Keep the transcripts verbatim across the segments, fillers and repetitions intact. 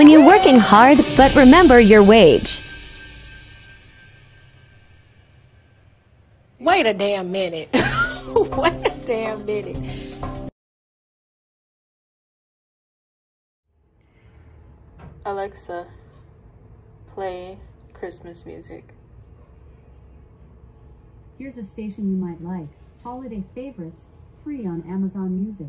When you're working hard, but remember your wage. Wait a damn minute. Wait a damn minute. Alexa, play Christmas music. Here's a station you might like. Holiday favorites, free on Amazon Music.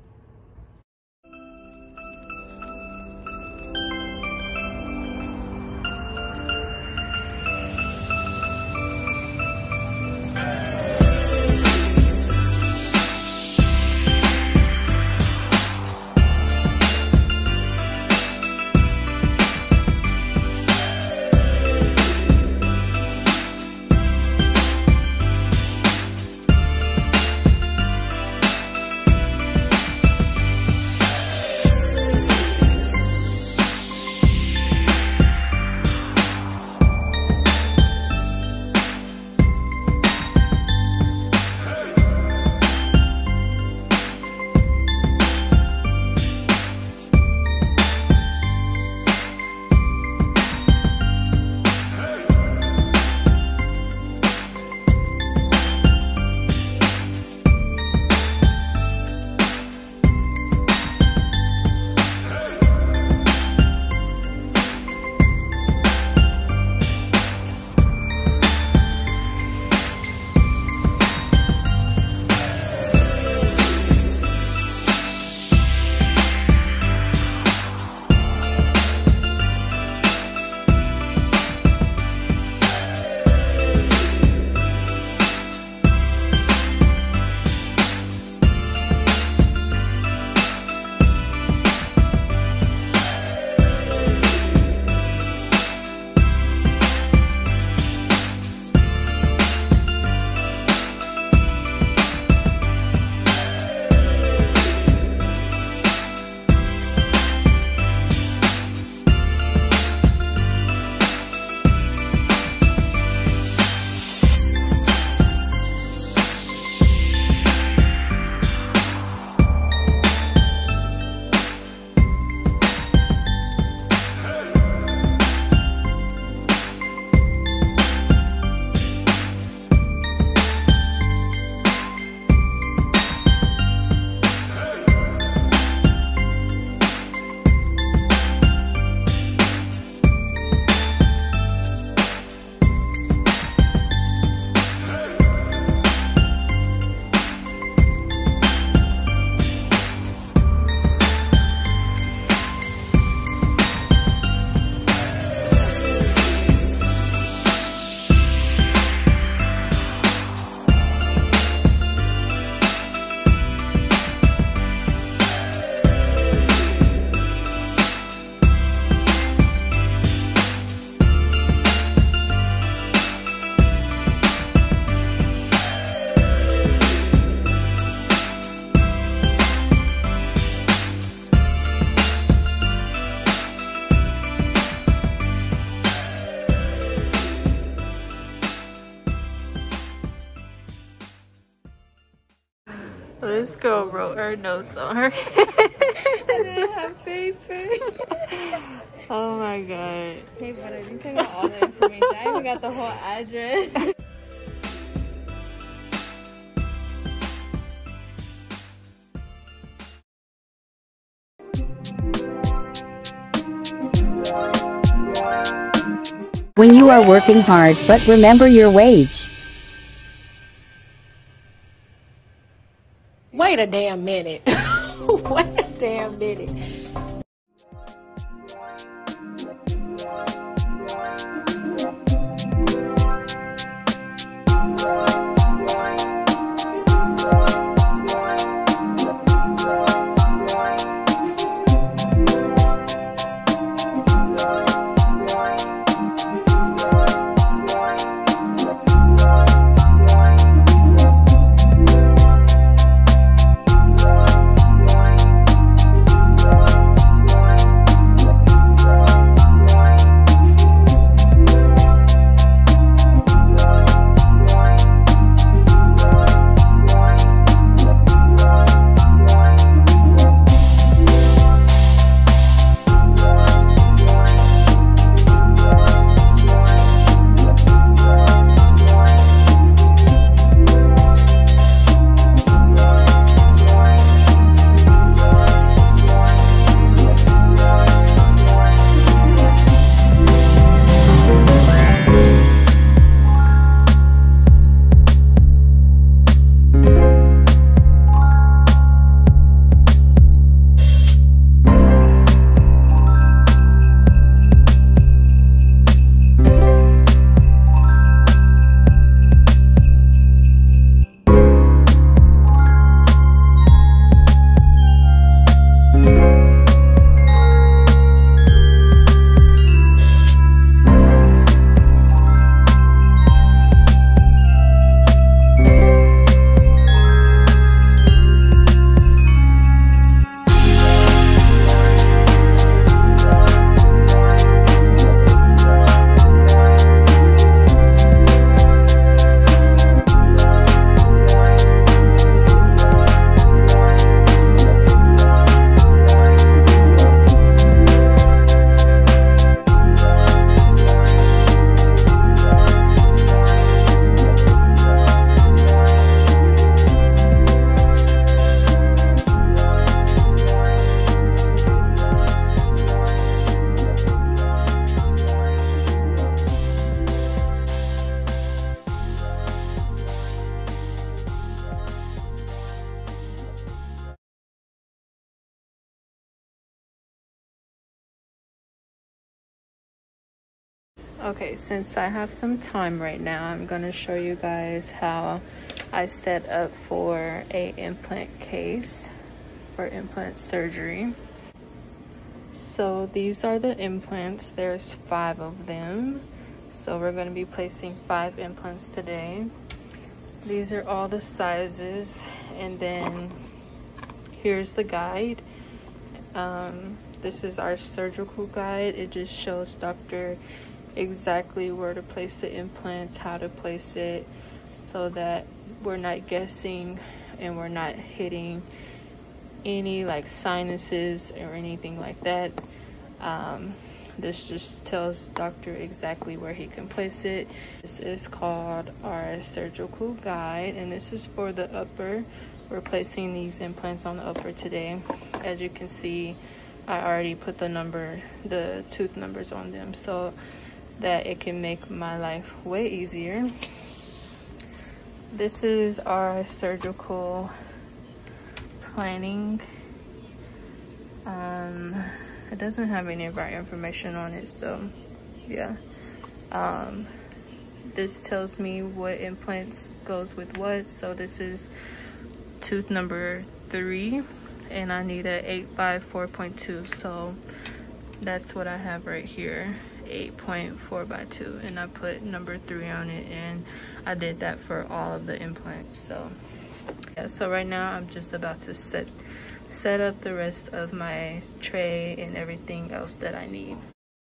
This girl wrote her notes on her head. I didn't have paper. Oh my god. Hey, but I didn't tell you all the information. I even got the whole address. When you are working hard, but remember your wage. Wait a damn minute. Wait a damn minute. Okay, since I have some time right now, I'm gonna show you guys how I set up for a implant case for implant surgery. So these are the implants. There's five of them. So we're gonna be placing five implants today. These are all the sizes, and then here's the guide. Um, this is our surgical guide. It just shows doctor exactly where to place the implants, how to place it, so that we're not guessing and we're not hitting any like sinuses or anything like that. Um, this just tells doctor exactly where he can place it. This is called our surgical guide, and this is for the upper. We're placing these implants on the upper today. As you can see, I already put the number, the tooth numbers on them, so that it can make my life way easier. This is our surgical planning. Um, it doesn't have any of our information on it, so yeah. Um, this tells me what implants goes with what. So this is tooth number three, and I need a eight by four point two, so that's what I have right here, eight point four by two, and I put number three on it, and I did that for all of the implants. So yeah, so right now I'm just about to set set up the rest of my tray and everything else that I need.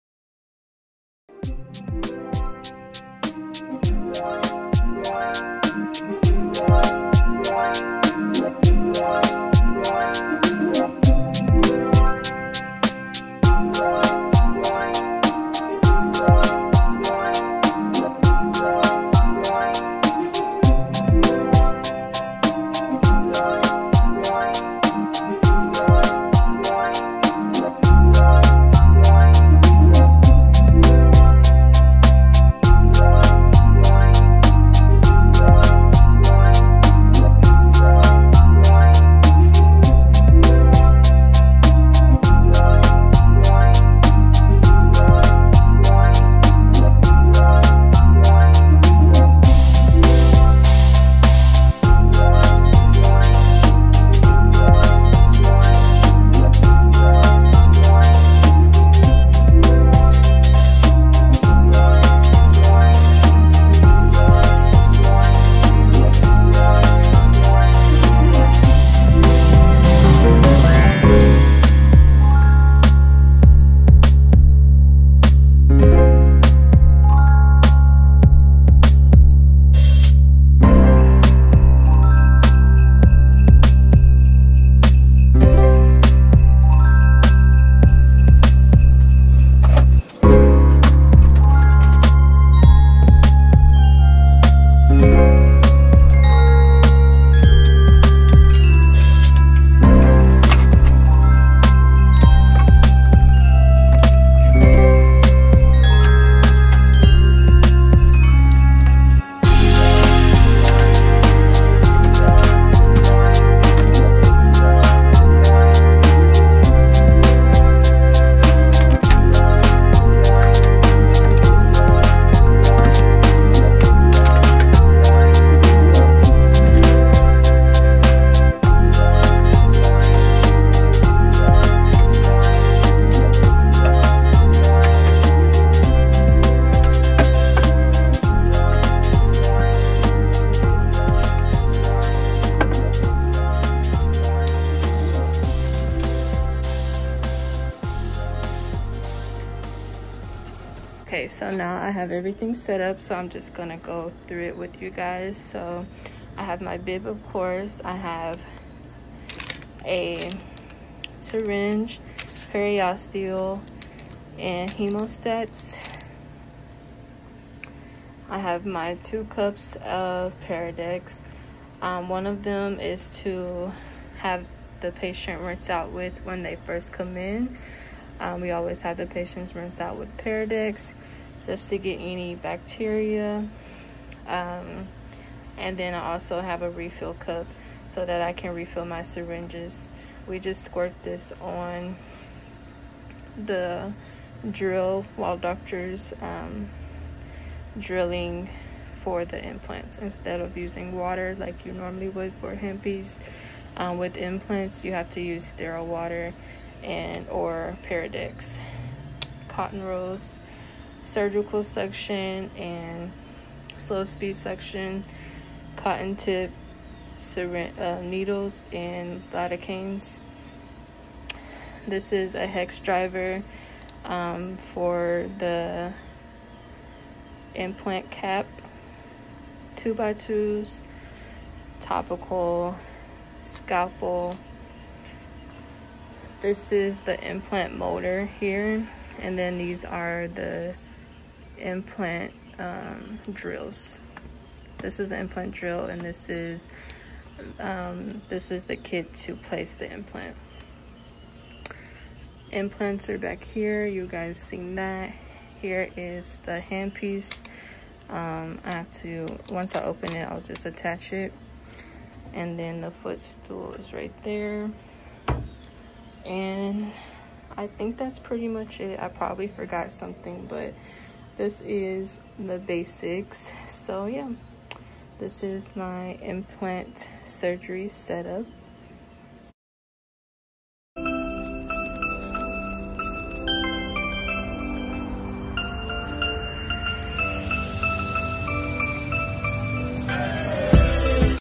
Okay, so now I have everything set up, so I'm just gonna go through it with you guys. So I have my bib, of course. I have a syringe, periosteal, and hemostats. I have my two cups of Paradex. Um, one of them is to have the patient rinse out with when they first come in. Um, we always have the patients rinse out with Paradex just to get any bacteria. Um, and then I also have a refill cup so that I can refill my syringes. We just squirt this on the drill while doctors um, drilling for the implants instead of using water like you normally would for handpiece. Um, with implants, you have to use sterile water and or Paradex. Cotton rolls, surgical suction and slow speed suction, cotton tip, syringe, uh, needles, and lidocaines. This is a hex driver um, for the implant cap, two by twos, topical, scalpel. This is the implant motor here, and then these are the implant um, drills. This is the implant drill, and this is um, this is the kit to place the implant. Implants are back here. You guys seen that. Here is the handpiece. Um, I have to, once I open it, I'll just attach it. And then the footstool is right there. And I think that's pretty much it. I probably forgot something, but this is the basics. So yeah, this is my implant surgery setup.